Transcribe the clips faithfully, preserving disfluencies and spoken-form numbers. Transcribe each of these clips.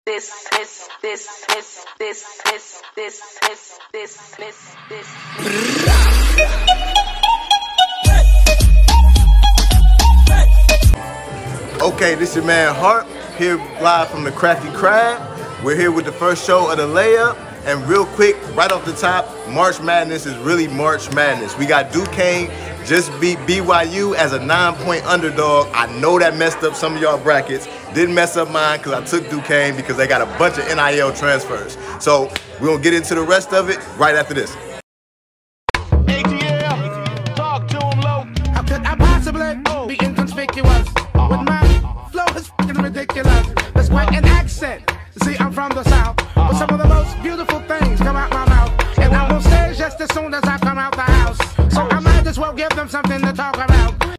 this, this, this, this, this, this, this, this, this, this, this. Okay, this your man Hart, here live from the Crafty Crab. We're here with the first show of the layup. And real quick, right off the top, March Madness is really March Madness. We got Duquesne just beat B Y U as a nine-point underdog. I know that messed up some of y'all brackets. Didn't mess up mine because I took Duquesne because they got a bunch of N I L transfers. So we're going to get into the rest of it right after this. A T L, talk to him low. How could I possibly be inconspicuous? With my flow is fucking ridiculous. That's quite an accent. See, I'm from the South, but some of the most beautiful things come out my mouth. And I'm on stage just as soon as I come out the house. So I might as well give them something to talk about.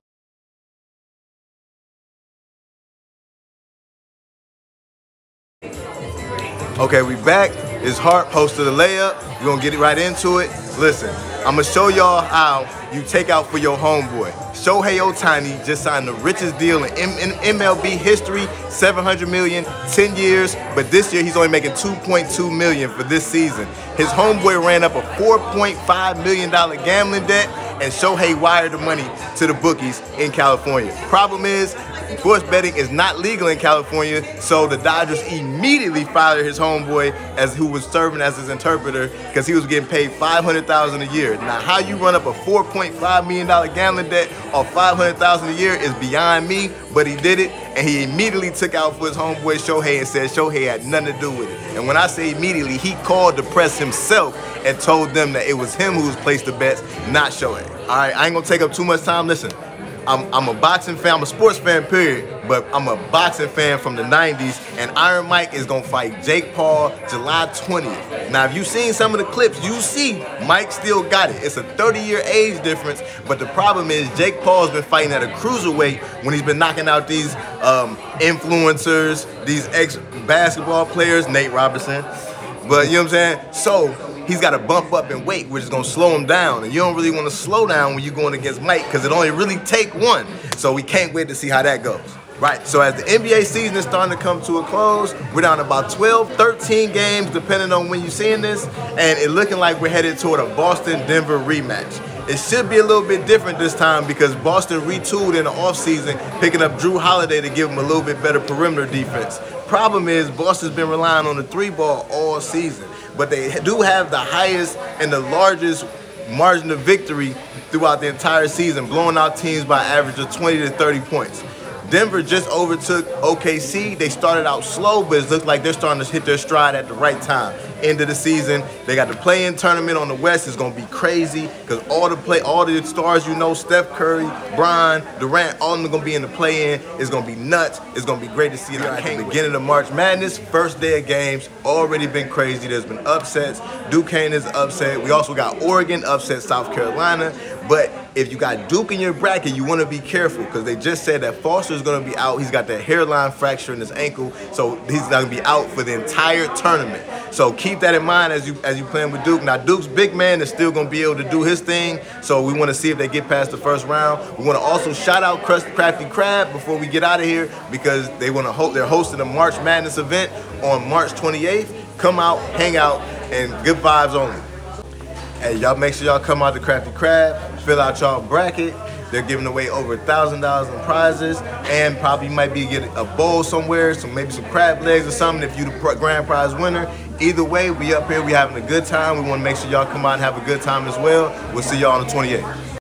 Okay, we back. It's Hart, host of the layup. We're gonna get it right into it. Listen, I'm gonna show y'all how you take out for your homeboy. Shohei Ohtani just signed the richest deal in M L B history, seven hundred million dollars, ten years, but this year he's only making two point two million dollars for this season. His homeboy ran up a four point five million dollar gambling debt, and Shohei wired the money to the bookies in California. Problem is, sports betting is not legal in California, so the Dodgers immediately fired his homeboy as who was serving as his interpreter because he was getting paid five hundred thousand dollars a year. Now, how you run up a four point five million dollar gambling debt off five hundred thousand dollars a year is beyond me, but he did it, and he immediately took out for his homeboy Shohei and said Shohei had nothing to do with it. And when I say immediately, he called the press himself and told them that it was him who was placed the bets, not Shohei. All right, I ain't gonna take up too much time. Listen. I'm, I'm a boxing fan, I'm a sports fan, period, but I'm a boxing fan from the nineties, and Iron Mike is gonna fight Jake Paul July twentieth. Now, if you've seen some of the clips, you see Mike still got it. It's a thirty year age difference, but the problem is Jake Paul's been fighting at a cruiserweight when he's been knocking out these um, influencers, these ex-basketball players, Nate Robinson, but you know what I'm saying? So, he's got to bump up in weight, which is going to slow him down. And you don't really want to slow down when you're going against Mike because it only really take one. So we can't wait to see how that goes. Right, so as the N B A season is starting to come to a close, we're down to about twelve, thirteen games, depending on when you're seeing this, and it looking like we're headed toward a Boston-Denver rematch. It should be a little bit different this time because Boston retooled in the offseason, picking up Drew Holiday to give him a little bit better perimeter defense. Problem is, Boston's been relying on the three ball all season, but they do have the highest and the largest margin of victory throughout the entire season, blowing out teams by an average of twenty to thirty points. Denver just overtook O K C. They started out slow, but it looks like they're starting to hit their stride at the right time. End of the season, they got the play-in tournament on the West. It's gonna be crazy because all the play, all the stars you know, Steph Curry, Bron, Durant, all of them are gonna be in the play-in. It's gonna be nuts. It's gonna be great to see it at the beginning of March Madness. First day of games, already been crazy. There's been upsets. Duquesne is upset. We also got Oregon upset South Carolina. But if you got Duke in your bracket, you want to be careful because they just said that Foster's going to be out. He's got that hairline fracture in his ankle, so he's going to be out for the entire tournament. So keep that in mind as you as you playing with Duke. Now Duke's big man is still going to be able to do his thing, so we want to see if they get past the first round. We want to also shout out Crafty Crab before we get out of here because they want to host. They're hosting a March Madness event on March twenty-eighth. Come out, hang out, and good vibes only. Hey, y'all make sure y'all come out to Crafty Crab, fill out y'all bracket. They're giving away over a thousand dollars in prizes, and probably might be getting a bowl somewhere, so maybe some crab legs or something if you the grand prize winner. Either way, we up here, we having a good time. We want to make sure y'all come out and have a good time as well. We'll see y'all on the twenty-eighth.